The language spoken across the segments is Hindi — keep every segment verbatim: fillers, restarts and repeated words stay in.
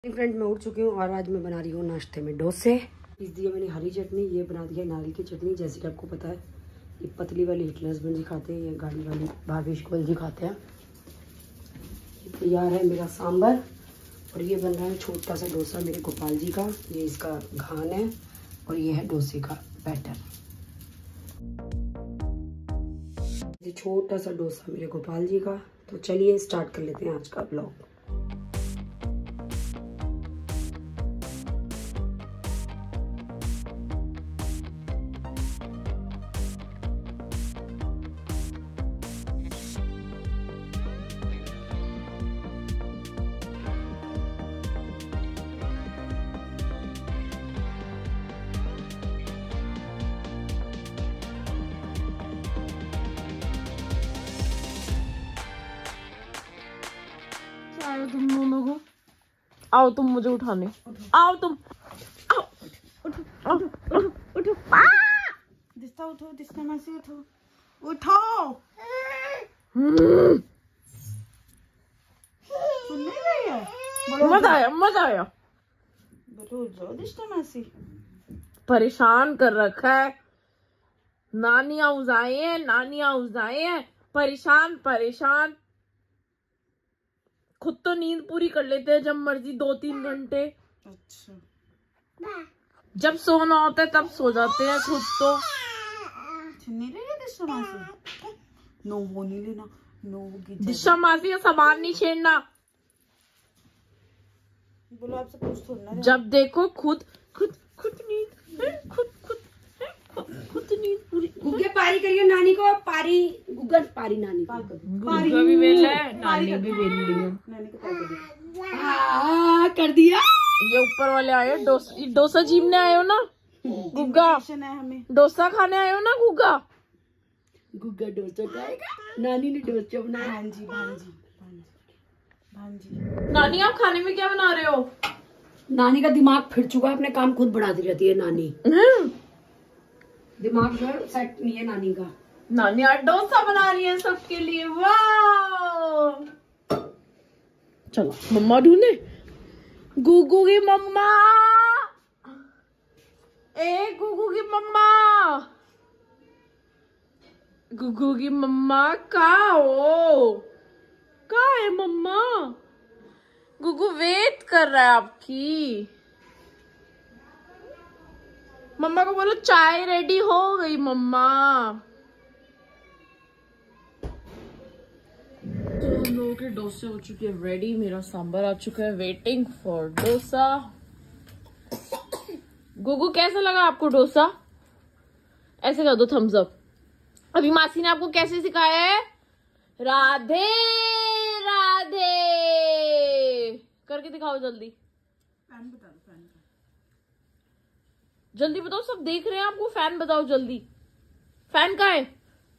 फ्रेंड मैं उठ चुकी हूँ और आज मैं बना रही हूँ नाश्ते में डोसे। पीस दिया मैंने हरी चटनी, ये बना दिया नारियल की चटनी। जैसे कि आपको पता है ये पतली वाली हिटलर हस्बैंड जी खाते हैं, ये गाढ़ी वाली भावेश गोयल जी खाते हैं। ये तैयार है मेरा सांबर और ये बन रहा है छोटा सा डोसा मेरे गोपाल जी का। ये इसका घान है और ये है डोसे का बैटर। ये छोटा सा डोसा मेरे गोपाल जी का। तो चलिए स्टार्ट कर लेते हैं आज का ब्लॉग। आओ तुम दोनों को, आओ तुम मुझे उठाने, आओ तुम, आओ उठो, आओ उठो, उठो, दिस्ता उठो, दिस्ता मासी उठो, उठो। सुन नहीं रही है? मजा आया, मजा आया। बोलो जो दिस्ता मासी परेशान कर रखा है। नानी हाउस आए हैं, नानी हाउस आए हैं, परेशान परेशान। खुद तो नींद पूरी कर लेते हैं जब मर्जी, दो तीन घंटे। अच्छा, जब सोना होता है तब सो जाते हैं खुद तो। नहीं रही है दिस्ता मासी? नो वो नहीं लेना, नो वो दिशा मासी का सामान नहीं छेड़ना। बोलो आपसे पूछ थोड़ा। जब देखो खुद खुद खुद नींद, खुद खुद खुद नींद पूरी। गुग्गे पारी करिए नानी को, पारी गुग्गन पारी नानी को। गुग्गा भी वेला है, नानी भी वेली है। नानी को पारी कर दिया। हाँ, कर दिया। ये ऊपर वाले आए हो, डोसा डोसा जीमने आए हो ना गुग्गा? है हमें डोसा खाने आए हो ना गुग्गा? गुग्गा डोसा खाएगा। नानी ने डोसा बनाया। भांजी भांजी भांजी भांजी। नानी आप खाने में क्या बना रहे हो? नानी का दिमाग फिर चुका है, अपने काम खुद बढ़ाती रहती है नानी। दिमाग जो है सेट नहीं है नानी का। नानी आज डोसा बना रही है सबके लिए। वाह, चलो मम्मा ढूंढे। गुगू की मम्मा, ए गुगू की मम्मा, गुगू की मम्मा कहाँ हो? कहाँ है मम्मा? गुगू वेट कर रहा है आपकी। मम्मा को बोलो चाय रेडी हो गई मम्मा। तो हम लोगों के डोसे हो चुके हैं रेडी, मेरा सांबर आ चुका है, वेटिंग फॉर डोसा। गुगू कैसा लगा आपको डोसा? ऐसे कर दो थम्स अप। अभी मासी ने आपको कैसे सिखाया है? राधे राधे करके दिखाओ जल्दी। फैन बता दो, फैन का जल्दी बताओ, सब देख रहे हैं आपको। फैन बताओ जल्दी, फैन का है?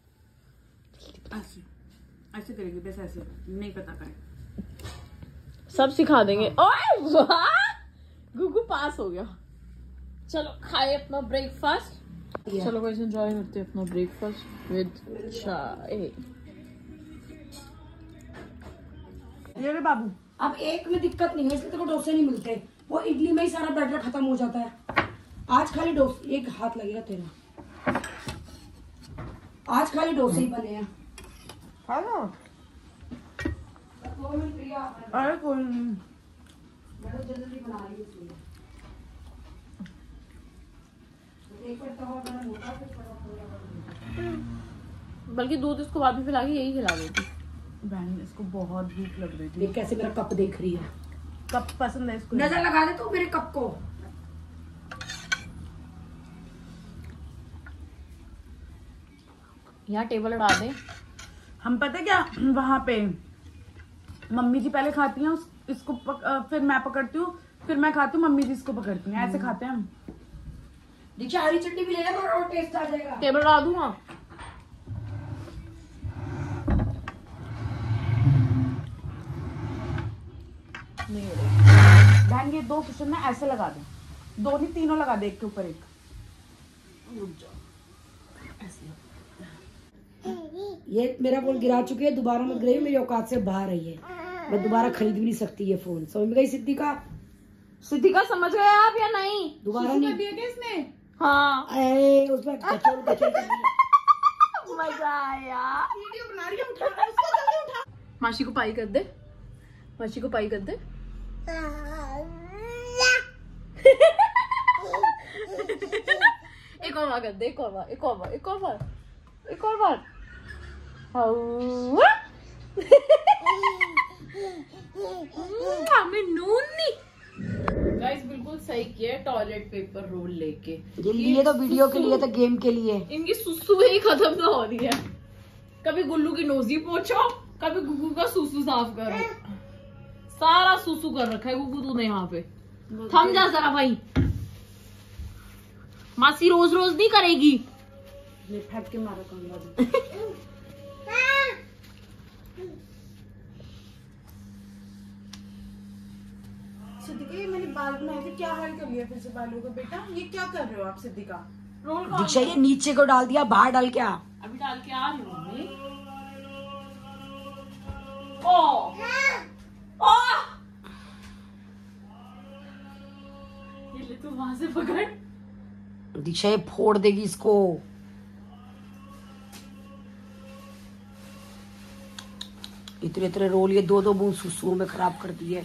ऐसे ऐसे करेंगे, बस ऐसे नहीं पता करें, सब सिखा देंगे। ओए वाह, गुगू पास हो गया। चलो खाए अपना ब्रेकफास्ट। चलो गाइस एंजॉय करते हैं अपना ब्रेकफास्ट विद चाय। ये रे बाबू, अब एक में दिक्कत नहीं है, इसलिए तो डोसे नहीं मिलते। वो इडली में ही सारा बैटर खत्म हो जाता है। आज खाली डोसे, एक हाथ लगेगा तेरा। आज खाली डोसे ही बने हैं। खा लो। अरे कोई नहीं, मैं तो जल्दी बना रही हूँ इसलिए। एक बार तवा बना मोटा, फिर बल्कि दूध इसको बाद में पिला के यही खिला देती। बहन इसको बहुत भूख लग रही थी। देख कैसे मेरा कप देख रही है। कप पसंद है इसको? नजर लगा दे तू मेरे कप को। यहाँ टेबल उड़ा दे। हम पता क्या, वहां पे मम्मी जी पहले खाती हैं उस, इसको पक, आ, फिर मैं पकड़ती हूँ, फिर मैं खाती हूँ, मम्मी जी इसको पकड़ती हैं। ऐसे खाते हैं हम। दीक्षा हरी चटनी भी ले लेना और टेस्ट आ जाएगा। टेबल उड़ा दूंगा। नहीं हो रही बहन, ये दो क्वेश्चन ना ऐसे लगा दे, दो नहीं तीनों लगा दे, एक के ऊपर एक। ऐसे ये मेरा फोन गिरा चुकी है, दोबारा मत गिराइए, मेरी औकात से बाहर है ये। मैं दोबारा खरीद भी नहीं सकती ये फोन। समझ में गई सिद्धि का? सिद्धिका समझ गए आप या नहीं? दोबारा नहीं दिया क्या इसने? हाँ अरे उसमें कचौड़ कचौड़ मजा आया। वीडियो बना रही है, उठा उसको जल्दी उठा। मासी को पाई कर दे, मासी को पाई कर दे। एक और बार कर दे, एक और बार, एक और बार, एक और बार, एक और बार। हमें नून नहीं। गाइस बिल्कुल सही किया टॉयलेट पेपर रोल लेके। ये लिए तो वीडियो के लिए, तो गेम के लिए। इनकी सुसु ही खत्म ना हो रही है। कभी गुल्लू की नोजी पोछो, कभी गुग्गू का सुसु साफ करो। सारा सुसु कर रखा है गुग्गू तूने यहाँ पे। थम जा जरा भाई, मासी रोज रोज नहीं करेगी। फेंक के मारा करूंगा। सिद्धिका ये मैंने बाल बनाए थे, क्या हाल कर लिया फिर से बालों का बेटा? ये क्या कर रहे हो आप सिद्धिका? रोल दीक्षा ये नीचे को डाल दिया, बाहर डाल के आ। अभी डाल के आ रही हूँ मम्मी। ओ ओ ये ले तू वहां से पकड़। दीक्षा ये फोड़ देगी इसको। इतने इतने रोल ये दो दो बूंद सुसुओं में खराब कर दिए।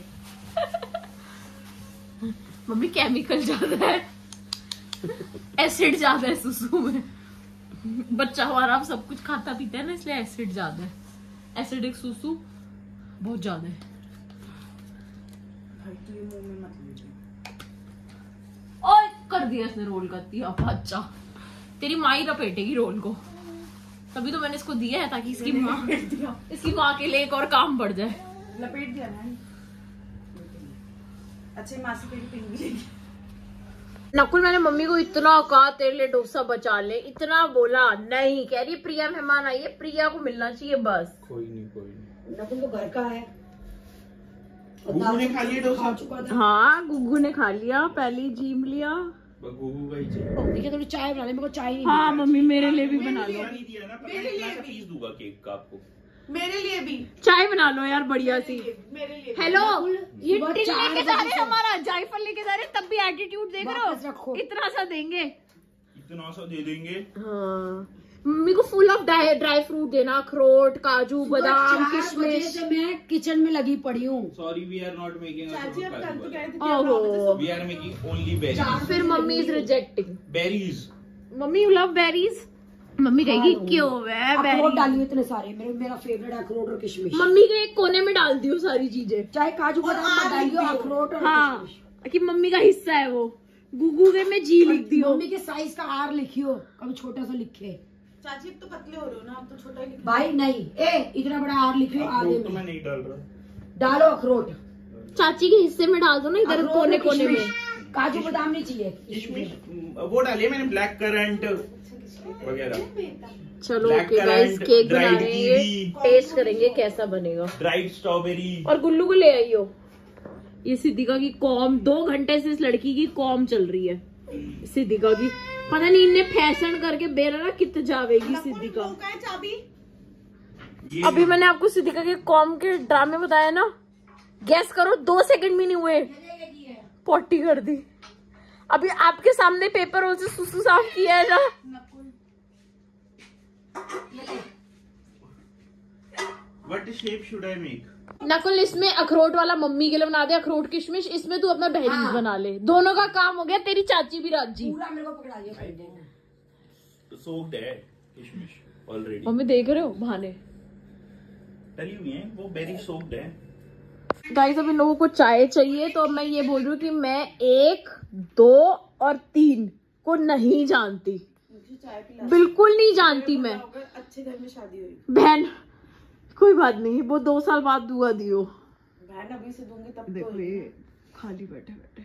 मम्मी केमिकल ज्यादा है, एसिड ज्यादा है सुसु में। बच्चा हमारा अब सब कुछ खाता पीता है ना, इसलिए एसिड ज्यादा है। एसिडिक सुसु बहुत ज्यादा है। भाई तू ये मुंह में मत लीजिए। और कर दिया इसने रोल कर दिया। बच्चा तेरी माँ ही लपेटेगी रोल को, तभी तो मैंने इसको दिया है ताकि इसकी माँ इसकी माँ के लिए एक और काम बढ़ जाए। लपेट दिया ना। अच्छे मासी तेरी पिन भी लेगी। नकुल मैंने मम्मी को इतना कहा तेरे लिए डोसा बचा ले, इतना बोला नहीं। कह रही प्रिया मेहमान आई है, प्रिया को मिलना चाहिए बस। कोई नहीं कोई नहीं। नकुल तो घर का है। गुग्गू ने खा लिया डोसा? खा चुका था। हाँ गुग्गू ने खा लिया, पहले जीम लिया। गुग्गू का ही चाहिए। देखिए थोड़ी चाय बना ले, मेरे को चाय नहीं। हाँ मम्मी मेरे लिए भी बना लो, नहीं दिया ना, पता नहीं कितना पीस दूंगा केक का आपको। मेरे लिए भी चाय बना लो यार बढ़िया सी। मेरे लिए हेलो ये सुबह टिन चार लेके जा बजे रहे से। हमारा जायफल लेके जा रहे, तब भी एटीट्यूड देख रहे वापस हो। रखो। इतना सा देंगे। इतना सा दे देंगे। हाँ मम्मी को full of dry dry fruit देना, अखरोट, काजू, बादाम, चार बजे किशमिश। से मैं किचन में लगी पड़ी हूँ। Sorry we are not making चाची अब कल तो कह रहे थे कि ओहो we are making only berries. फिर mummy is rejecting. Berries mummy you love berries. Mummy कहेगी क्यों है अखरोट बेरीज। डाली इतने सारे, मेरे मेरा फेवरेट है अखरोट और किशमिश। मम्मी के एक कोने में डाल दियो सारी चीजें। चाहे काजू बादाम मत डालियो, अखरोट और हाँ किशमिश। कि मम्मी का हिस्सा है वो। गुगू के में जी लिख दियो। मम्मी के साइज का आर लिखियो, कभी छोटा सा लिखे। चाची अब तो पतले हो रहे हो ना, अब तो छोटा ही लिखा। भाई नहीं, ए इतना बड़ा आर लिखियो आगे अखरोट तो मैं में। नहीं डाल रहा। डालो अखरोट, चाची के हिस्से में डाल दो ना, इधर अखरोट कोने और कोने में। किशमिश। काजू बादाम नहीं चाहिए। किशमिश वो डालिए मैंने, ब्लैक करंट वगैरह। चलो Black okay guys, currant, cake बना dried रहे हैं, kiwi। टेस्ट करेंगे कैसा बनेगा। Dried strawberry. और गुल्लू को ले आइयो। ये सिद्धिका की कॉम, दो घंटे से इस लड़की की कॉम चल रही है। सिद्धिका की पता नहीं इनने फैशन करके बेरा ना कित जावेगी सिद्धिका। का है चाबी? अभी मैंने आपको सिद्धिका के कॉम के ड्रामे बताया ना, गैस करो दो सेकंड भी नहीं हुए पोटी कर दी। अभी आपके सामने पेपर रोल से सुसु साफ किया है ना। What shape should I make? Nakul इसमें अखरोट वाला मम्मी के लिए बना दे, अखरोट किशमिश। इसमें तू अपना बहरीज हाँ। बना ले, दोनों का काम हो गया। तेरी चाची भी राजी। पूरा मेरे को पकड़ा दिया। Soaked है किशमिश already। मम्मी देख रहे हो बहाने। डली हुई है वो, बेरी soaked है। गाइस अब इन लोगों को चाय चाहिए, तो मैं ये बोल रही हूँ कि मैं एक, दो और तीन को नहीं जानती, चाय पिला। बिल्कुल नहीं जानती मैं। अच्छे घर में शादी हुई। बहन कोई बात नहीं, वो दो साल बाद दुआ दियो। बहन अभी से दूंगी तब देखो तो। ये खाली बैठे बैठे।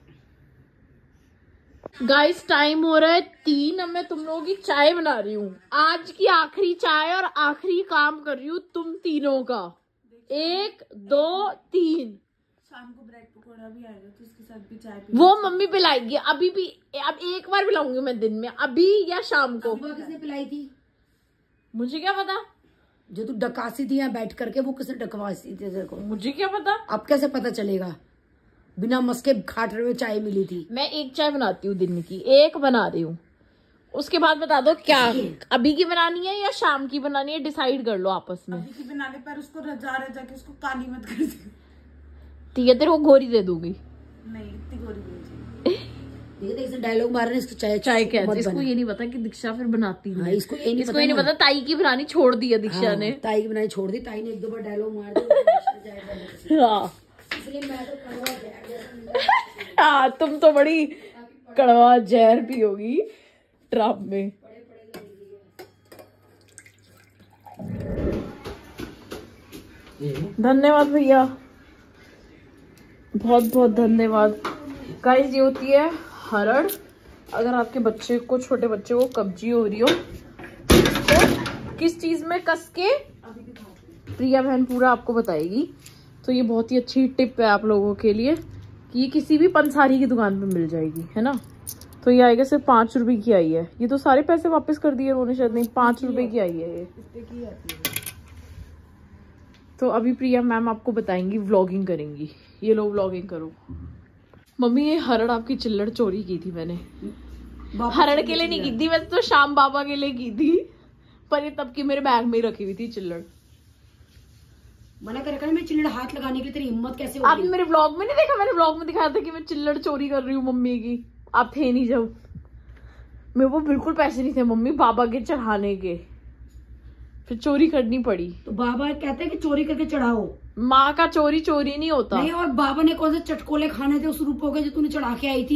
गाइस टाइम हो रहा है तीन, अब मैं तुम लोगों की चाय बना रही हूँ। आज की आखिरी चाय और आखिरी काम कर रही हूँ तुम तीनों का। एक, दो, तीन। शाम को ब्रेड पकौड़ा भी आएगा तो उसके साथ भी चाय पी। वो मम्मी पिलाएगी। अभी भी, अब एक बार पिलाऊंगी मैं दिन में, अभी या शाम को। सुबह किसने पिलाई थी? मुझे क्या पता, जो तू डकासी थी यहाँ बैठ करके, वो किसने डकवासी थी तेरे को? मुझे क्या पता। अब कैसे पता चलेगा? बिना मस्के खाट रहे हुए चाय मिली थी। मैं एक चाय बनाती हूँ दिन की, एक बना रही हूँ। उसके बाद बता दो क्या अभी की बनानी है या शाम की बनानी है, डिसाइड कर लो आपस में। अभी की बनाने पर उसको रजा रजा के उसको काली मत कर दे। ठीक है, तेरे को गोरी दे दूंगी। नहीं इतनी गोरी नहीं चाहिए। डायलॉग मार रहे इसको चाय चाय क्या है, इसको ये नहीं पता कि दीक्षा फिर बनाती नहीं। हाँ, इसको ये नहीं इसको पता ये नहीं ना। पता ताई की बनानी छोड़ दी है दीक्षा हाँ, ने। ताई की बनाई छोड़ दी, ताई ने एक दो बार डायलॉग मार दिया। हाँ इसलिए मैं तो कड़वा जहर हाँ, तुम तो बड़ी कड़वा जहर पियोगी ट्रप में। धन्यवाद भैया, बहुत बहुत धन्यवाद। गाइस ये होती है हरड़। अगर आपके बच्चे को, छोटे बच्चे को कब्जी हो रही हो तो किस चीज में कस के, प्रिया बहन पूरा आपको बताएगी। तो ये बहुत ही अच्छी टिप है आप लोगों के लिए कि ये किसी भी पंसारी की दुकान पे मिल जाएगी, है ना। तो ये आएगा सिर्फ पाँच रुपए की आई है। ये तो सारे पैसे वापस कर दिए उन्होंने शायद, नहीं पाँच रुपए की आई है ये। तो अभी प्रिया मैम आपको बताएंगी, व्लॉगिंग करेंगी। ये लोग व्लॉगिंग करो। मम्मी ये हरड़ आपकी चिल्लड़ चोरी की थी मैंने। हरड़ के लिए नहीं की थी वैसे तो, शाम बाबा के लिए की थी, पर ये तब की मेरे बैग में ही रखी हुई थी चिल्लड़। मना कर मैं चिल्लड़ हाथ लगाने के लिए, तेरी हिम्मत कैसे हो? आपने मेरे व्लॉग में नहीं देखा? मैंने व्लॉग में दिखाया था कि मैं चिल्लड़ चोरी कर रही हूँ मम्मी की। आप थे नहीं जब। मेरे को बिल्कुल पैसे नहीं थे मम्मी बाबा के चढ़ाने के, फिर चोरी करनी पड़ी। तो बाबा कहते हैं कि चोरी करके चढ़ाओ। माँ का चोरी चोरी नहीं होता। नहीं, और बाबा ने कौन से चटकोले खाने थे उस रूपों के जो तूने चढ़ा के आई थी?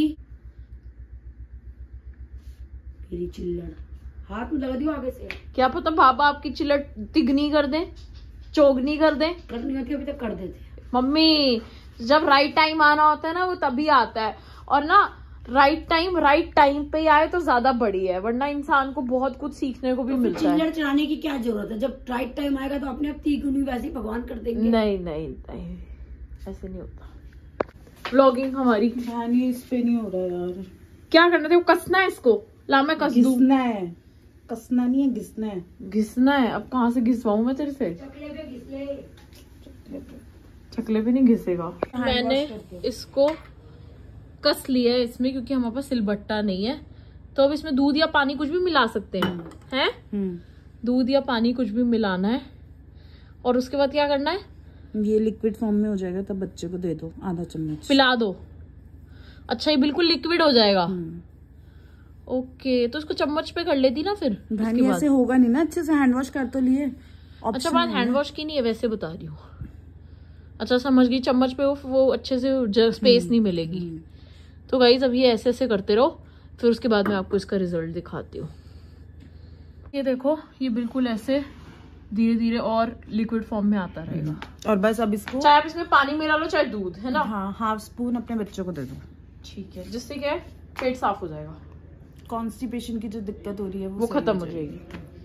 मेरी चिल्लड़ हाथ में लगा दियो आगे से। क्या पता बाबा आपकी चिल्लड़ तिगनी कर दे, चोगनी कर दे। कर नहीं होती, अभी तक कर देते। मम्मी जब राइट टाइम आना होता है ना, वो तभी आता है। और ना राइट टाइम राइट टाइम पे आए तो ज्यादा बढ़िया है, वरना इंसान को बहुत कुछ सीखने को भी तो मिलता है। चिल्लड़ चढ़ाने की क्या जरूरत है? जब राइट टाइम आएगा तो अपने आप तीगुनी वैसे ही भगवान कर देंगे। नहीं नहीं नहीं, ऐसे नहीं होता। व्लॉगिंग हमारी ये इस पे नहीं हो रहा यार। क्या करना था? कसना है इसको। ला मैं कस दूं। घिसना है, कसना नहीं है, घिसना है। घिसना है। अब कहाँ से घिसवाऊं मैं तेरे से? चकले पे घिस ले। चकले पे नहीं घिसेगा। मैंने इसको कस लिया है इसमें, क्योंकि हमारे पास सिलबट्टा नहीं है। तो अब इसमें दूध या पानी कुछ भी मिला सकते हैं, हैं? दूध या पानी कुछ भी मिलाना है। और उसके बाद क्या करना है? ये लिक्विड फॉर्म में हो जाएगा, तब बच्चे को दे दो आधा चम्मच, पिला दो। अच्छा ये बिल्कुल लिक्विड हो जाएगा। ओके, तो इसको चम्मच पे कर लेती ना फिर। भानी ऐसे होगा नहीं ना, अच्छे से हैंड वॉश कर तो लिए। अच्छा बात हैंड वॉश की नहीं है, वैसे बता रही हूँ। अच्छा समझ गई, चम्मच पे वो, वो अच्छे से स्पेस नहीं मिलेगी। तो गाइस अब ये ऐसे ऐसे करते रहो, फिर उसके बाद मैं आपको इसका रिजल्ट दिखाती हूँ। ये देखो, ये बिल्कुल ऐसे धीरे धीरे और लिक्विड फॉर्म में आता रहेगा। और बस अब इसको, चाहे आप इसमें पानी मिला लो चाहे दूध, है ना। हाँ हाफ स्पून अपने बच्चों को दे दो। ठीक है, जिससे क्या है पेट साफ हो जाएगा, कॉन्स्टिपेशन की जो दिक्कत हो रही है वो, वो खत्म हो जाएगी।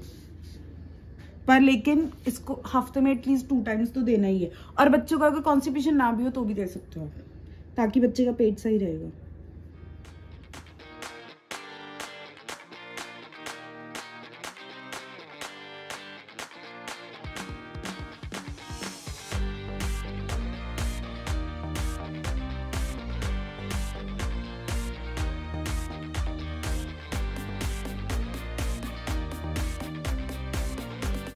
पर लेकिन इसको हफ्ते में एटलीस्ट टू टाइम्स तो देना ही है। और बच्चों को अगर कॉन्स्टिपेशन ना भी हो तो भी दे सकते हो, ताकि बच्चे का पेट सही रहेगा।